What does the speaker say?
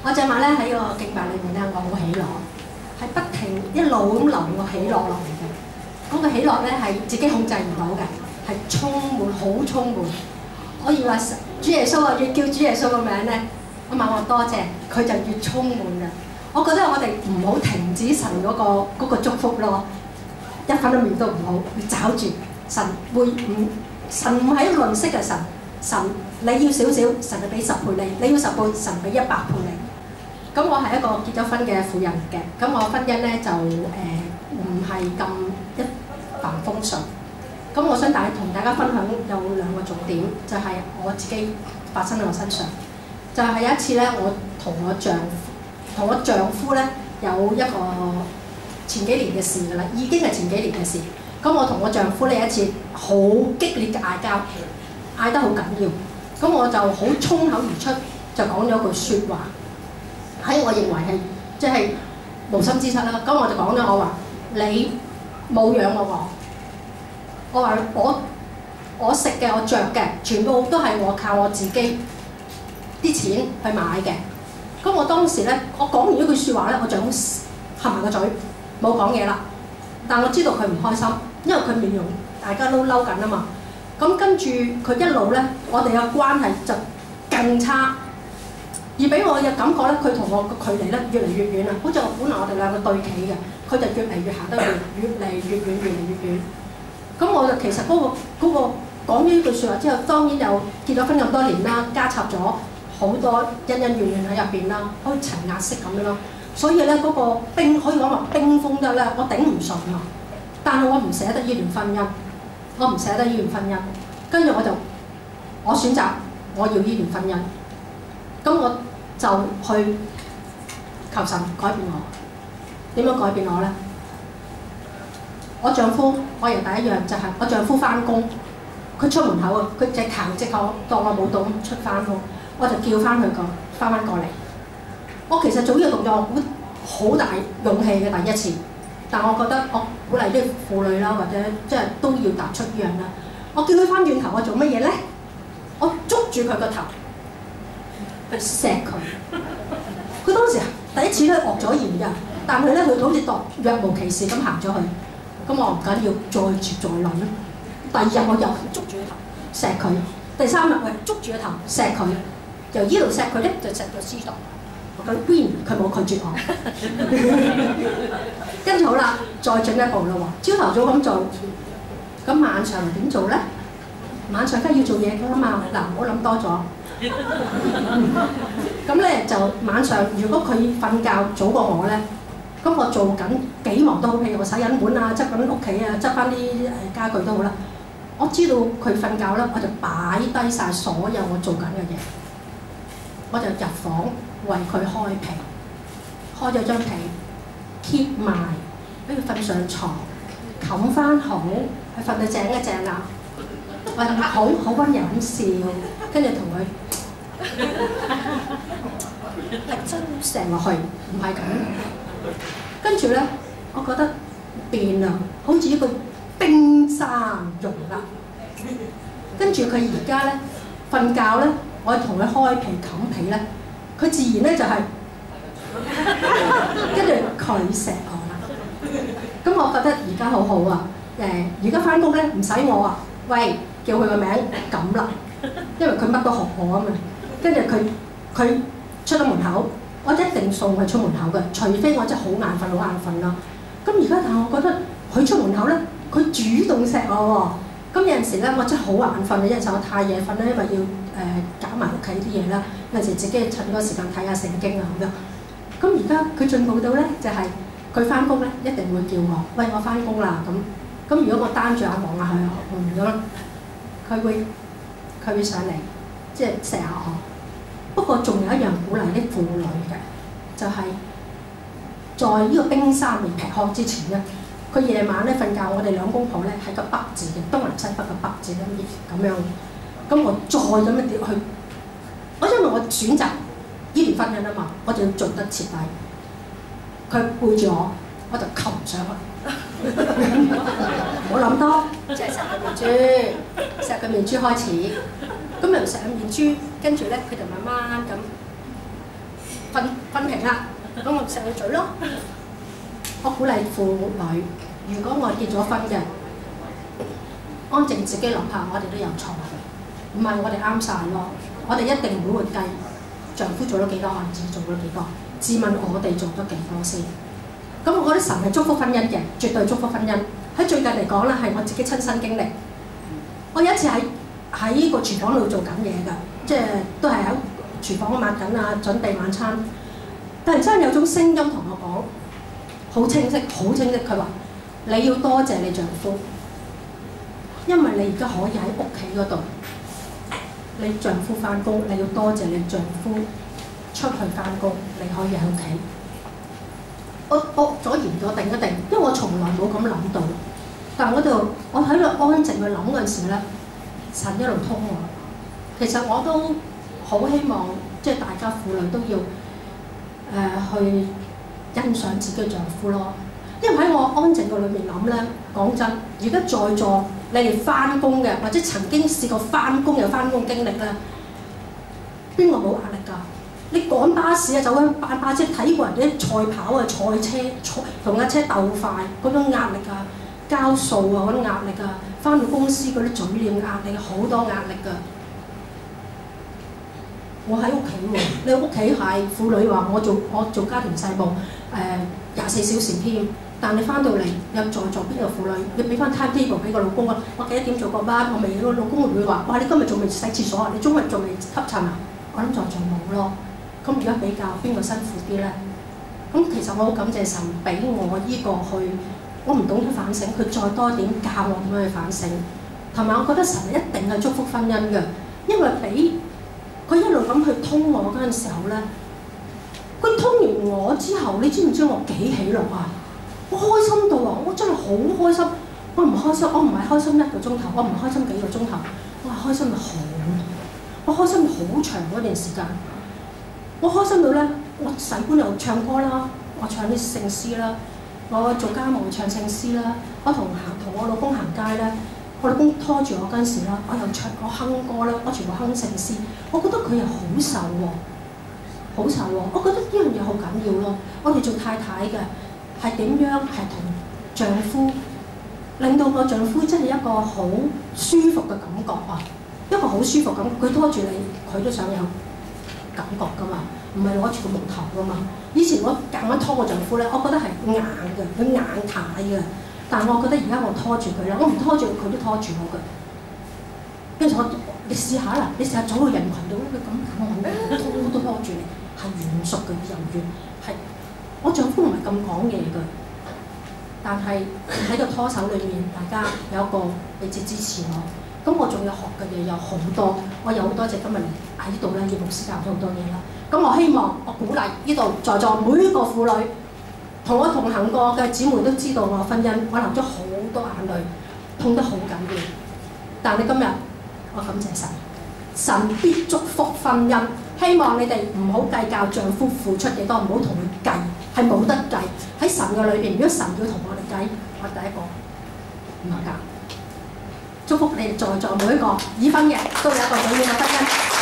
我隻馬咧喺個競馬裏面咧，我好喜樂，係不停一路咁流個喜樂落嚟嘅。嗰個喜樂咧係自己控制唔到嘅，係充滿好充滿。我以為主耶穌啊，越叫主耶穌個名咧，我問我多謝，佢就越充滿嘅。我覺得我哋唔好停止神嗰個祝福咯，一分一秒都唔好，要找住神神唔係吝嗇嘅神，神你要少少，神就俾10倍你；你要10倍，神俾100倍你。咁我係一個結咗婚嘅婦人嘅，咁我婚姻咧就唔係咁一帆風順。咁我想同大家分享有2個重點，就係我自己發生喺我身上。就係有一次咧，我同我丈夫咧有一個前幾年嘅事㗎啦，已經係前幾年嘅事。咁我同我丈夫呢一次好激烈嘅嗌交，嗌得好緊要。咁我就好衝口而出，就講咗句説話，喺我認為係即係無心之失啦。咁我就講咗我話你冇養過我話我食嘅我着嘅全部都係我靠我自己啲錢去買嘅。咁我當時咧，我講完呢句説話咧，我丈夫合埋個嘴冇講嘢啦。但我知道佢唔開心，因為佢面容大家都嬲緊啊嘛。咁跟住佢一路咧，我哋嘅關係就更差，而俾我嘅感覺咧，佢同我個距離咧越嚟越遠啦。好似本來我哋2個對企嘅，佢就越嚟越行得越嚟越遠，越嚟越遠。咁我就其實嗰個講咗呢句説話之後，當然又結咗婚咁多年啦，加插咗好多恩恩怨怨喺入邊啦，好似層壓式咁樣咯。所以咧嗰個冰可以講話冰封得咧，我頂唔順啊！但係我唔捨得呢段婚姻，我唔捨得呢段婚姻。跟住我選擇我要呢段婚姻，咁我就去求神改變我。點樣改變我咧？我丈夫，我由第一樣就係我丈夫翻工，佢出門口啊，佢直行直講當我冇到咁出翻工，我就叫翻佢翻過嚟。我其實做呢個動作，我估好大勇氣嘅第一次，但我覺得我鼓勵啲婦女啦，或者即係都要踏出呢樣啦。我叫佢翻轉頭，我做乜嘢咧？我捉住佢個頭，去錫佢。佢當時第一次咧惡咗言㗎，但係咧佢好似當若無其事咁行咗去。咁我唔緊要，再接再厲。第2日我又捉住個頭錫佢，第3日我又捉住個頭錫佢，由呢度錫佢咧就錫到知道。佢 win， 佢冇拒絕我。跟住好啦，再進一步啦喎，朝頭早咁做，咁晚上點做咧？晚上梗係要做嘢㗎啦嘛。嗱，唔好諗多咗。咁咧就晚上，如果佢瞓覺早過我咧，咁我做緊幾忙都好，譬如我洗緊碗啊、執緊屋企啊、執翻啲家具都好啦。我知道佢瞓覺啦，我就擺低晒所有我做緊嘅嘢，我就入房為佢開被，開咗張被貼埋，俾佢瞓上床，冚翻好，佢瞓到正一正啦。我就好温柔咁笑，跟住同佢力爭錫落去，唔係咁。跟住咧，我覺得變啦，好似一個冰山融啦。跟住佢而家咧瞓覺咧，我同佢開被冚被咧，佢自然咧就係跟住佢錫我啦。咁我覺得而家好好啊。而家翻工咧唔使我啊，喂，叫佢個名咁啦，因為佢乜都學我啊嘛。跟住佢出咗門口，我一定送佢出門口嘅，除非我真係好眼瞓啦。咁而家但係我覺得佢出門口咧，佢主動錫我喎。咁有陣時咧，我真係好眼瞓啊！有陣時我太夜瞓咧，因為要搞埋屋企啲嘢啦。有陣時自己趁嗰個時間睇下聖經啊咁樣。咁而家佢進步到咧，就係佢翻工咧一定會叫我，喂，我翻工啦咁。咁如果我單住眼望下佢，佢會上嚟，即係錫下我。不過仲有一樣鼓勵啲婦女嘅，就係在呢個冰山未劈開之前咧，佢夜晚咧瞓覺，我哋兩公婆咧係個北字嘅，東南西北嘅北字咁樣。咁我再咁樣跌去，因為我選擇呢段婚姻啊嘛，我就要做得徹底。佢背住我，我就擒上去。唔好諗多，就係錫佢面珠，錫佢面珠開始。咁由錫佢面珠，跟住咧佢就慢慢咁分平啦，咁我錫佢嘴咯。我鼓勵婦女，如果我結咗婚嘅，安靜自己諗下，我哋都有錯嘅，唔係我哋啱晒咯。我哋一定唔會計丈夫做咗幾多，我哋自己做咗幾多，自問我哋做咗幾多先。咁我覺得神係祝福婚姻嘅，絕對祝福婚姻。喺最近嚟講咧，係我自己親身經歷。我有一次喺個廚房度做緊嘢㗎，即係都係喺廚房抹緊啊，準備晚餐。突然之間有種聲音同我講，好清晰，好清晰。佢話：你要多謝你丈夫，因為你而家可以喺屋企嗰度，你丈夫翻工，你要多謝你丈夫出去翻工，你可以喺屋企。我左言咗定一定，因為我從來冇咁諗到。但係我喺度安靜去諗嗰陣時咧，神一路通我。其實我都好希望，即係大家婦女都要去欣賞自己嘅丈夫咯。因為喺我安靜嘅裏面諗咧，講真，而家在座你哋翻工嘅，或者曾經試過翻工有翻工經歷咧，邊個冇壓力㗎？你趕巴士啊，走緊巴士睇過人哋啲賽跑啊、賽車同架車鬥快嗰種壓力啊，交數啊嗰種壓力啊，翻到公司嗰啲嘴臉壓力，好多壓力㗎。我喺屋企喎，你屋企係婦女話我做家庭細務24小時添，但你翻到嚟有在座邊個婦女，你俾翻 time table 俾個老公啊，我幾多點做個班，我未，個老公會唔會話：哇！你今日仲未洗廁所啊？你中日仲未吸塵啊？我諗在座冇咯。咁而家比較邊個辛苦啲咧？咁其實我好感謝神俾我依個去，我唔懂得反省，佢再多點教我點樣去反省，同埋我覺得神一定係祝福婚姻嘅，因為俾佢一路咁去通我嗰陣時候咧，佢通完我之後，你知唔知我幾喜樂啊？我開心到啊！我真係好開心。我唔開心，我唔係開心1個鐘頭，我唔開心幾個鐘頭，我係開心到好，我開心到好長嗰段時間。我開心到咧，我洗碗又唱歌啦，我唱啲聖詩啦，我做家務唱聖詩啦，我同我老公行街咧，我老公拖住我嗰陣時啦，我又唱我哼歌啦，我全部哼聖詩，我覺得佢又好受喎，好受喎，我覺得呢樣嘢好緊要咯。我哋做太太嘅係點樣係同丈夫，令到個丈夫真係一個好舒服嘅感覺啊，一個好舒服感覺，佢拖住你，佢都想有感覺㗎嘛，唔係攞住個木頭㗎嘛。以前我夾硬拖個丈夫咧，我覺得係硬嘅，佢硬太嘅。但係我覺得而家我拖住佢啦，我唔拖住佢都拖住我嘅。跟住你試下啦，你試下走到人群度，你咁我都拖住你，係軟熟嘅柔軟，係我丈夫唔係咁講嘢嘅，但係喺個拖手裏面，大家有一個彼此支持我。咁我仲要學嘅嘢有好多，我有好多謝今日喺呢度咧，葉牧師教咗好多嘢啦。咁我希望我鼓勵呢度在座每一個婦女，同我同行過嘅姊妹都知道我婚姻，我流咗好多眼淚，痛得好緊要。但係今日我感謝神，神必祝福婚姻。希望你哋唔好計較丈夫付出幾多，唔好同佢計，係冇得計。喺神嘅裏邊，如果神要同我哋計，我第一個唔合格。祝福你哋在座每一個已婚嘅都有一個美滿嘅婚姻。